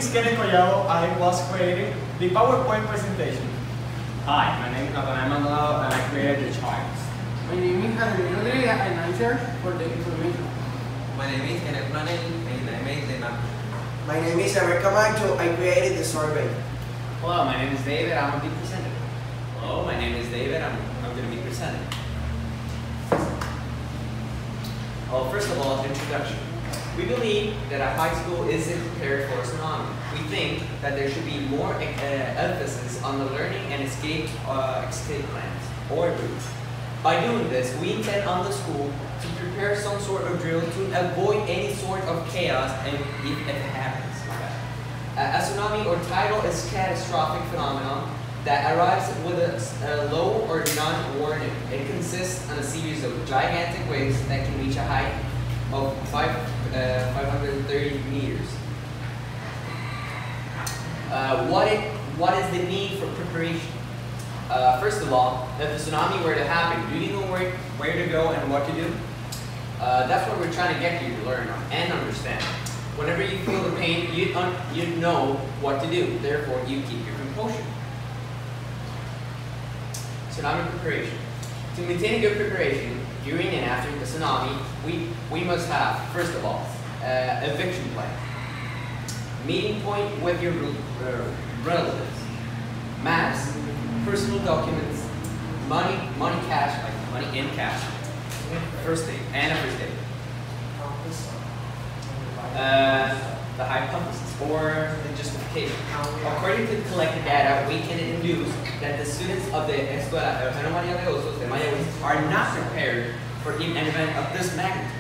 is Kenneth Collado. I was creating the PowerPoint presentation. Hi, my name is Nathanael Maldonado and I created the charts. My name is Adriano Rodriguez and I'm here for the information. My name is Kenneth Planel and I made the map. My name is Eric Camacho. I created the survey. Hello, my name is David. I'm going to be presenting. Hello, my name is David. I'm going to be presenting. Well, first of all, introduction. We believe that a high school isn't prepared for astronomy. We think that there should be more emphasis on the learning and escape plans or routes. By doing this, we intend on the school to prepare some sort of drill to avoid any sort of chaos and if it happens. Astronomy or tidal is a catastrophic phenomenon that arrives with a low or non-warning. It consists of a series of gigantic waves that can reach a height of 530 meters. What is the need for preparation? First of all, if the tsunami were to happen, do you know where to go and what to do? That's what we're trying to get you to learn and understand. Whenever you feel the pain, you know what to do. Therefore, you keep your composure. Tsunami preparation. To maintain a good preparation during and after the tsunami, we must have, first of all, eviction plan, meeting point with your relatives, maps, personal documents, money cash, like money in cash, first aid, and a first aid. The hypothesis or the justification. According to the collected data, we can induce that the students of the Escuela Eugenio María de Osos de Mayagüez are not prepared for an event of this magnitude.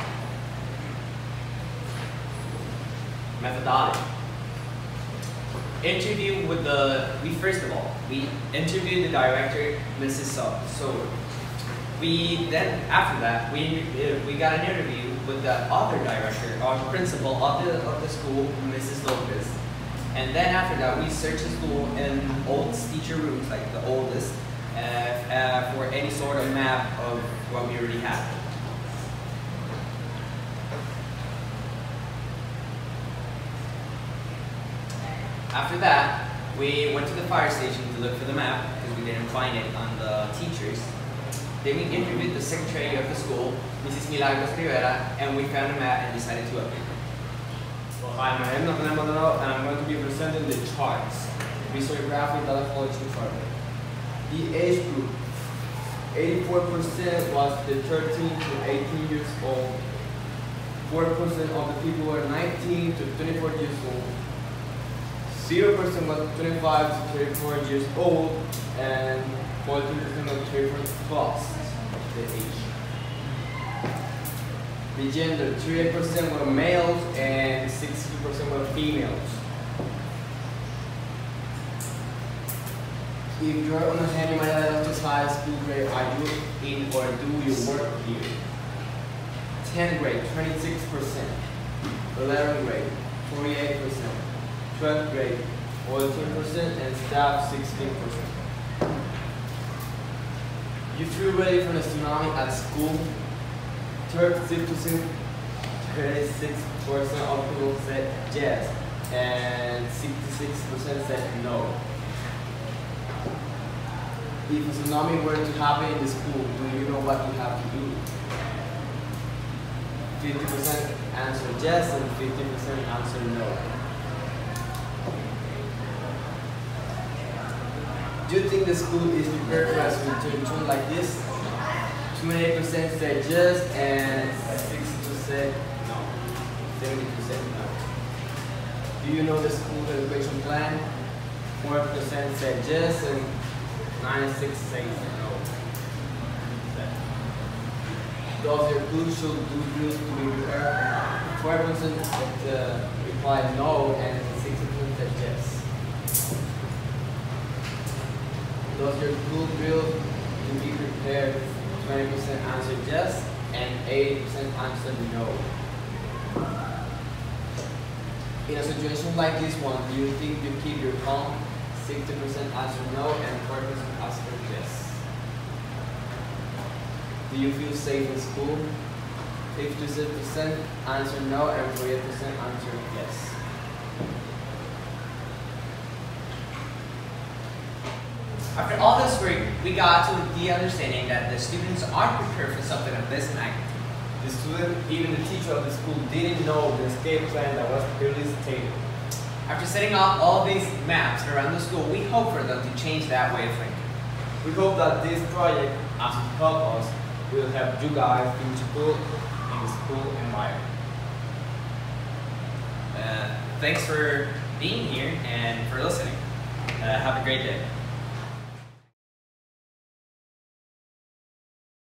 Methodology. Interview with we interviewed the director, Mrs. Soder. After that, we got an interview with the other director, or principal of the school, Mrs. Lopez. And then after that, we searched the school in old teacher rooms, like the oldest, for any sort of map of what we already have. After that, we went to the fire station to look for the map because we didn't find it on the teachers. Then we interviewed the secretary of the school, Mrs. Milagros Rivera, and we found a map and decided to update it. Well, hi, my name is Nathanael Maldonado and I'm going to be presenting the charts. Visual-graphic data collection survey. The age group, 84% was the 13 to 18 years old. 4% of the people were 19 to 24 years old. 0% was 25 to 34 years old, and 14% of 34 plus the age. The gender, 38% were males and 62% were females. If you're on a Eugenio María de Osos high school grade, are you in or do you work here? 10th grade, 26%. 11th grade, 48%. 12th grade, 14%, and staff 16%. You feel ready for the tsunami at school? 36% of people said yes, and 66% said no. If a tsunami were to happen in the school, do you know what you have to do? 50% answered yes, and 50% answered no. Do you think the school is prepared for us to return like this? 28% said yes and 60% no. 70% no. Do you know the school education plan? 4% said yes and 96% said no. Does your school should do drills to be prepared? 4% replied no and 60% said yes. Does your school drill to be prepared? 20% answered yes and 80% answered no. In a situation like this one, do you think you keep your calm? 60% answered no and 40% answered yes. Do you feel safe in school? 56% answered no and 48% answered yes. After all this work, we got to the understanding that the students aren't prepared for something of this magnitude. The student, even the teacher of the school, didn't know the escape plan that was clearly stated. After setting up all these maps around the school, we hope for them to change that way of thinking. We hope that this project, as it helps us, will help you guys feel secure in the school environment. Thanks for being here and for listening. Have a great day.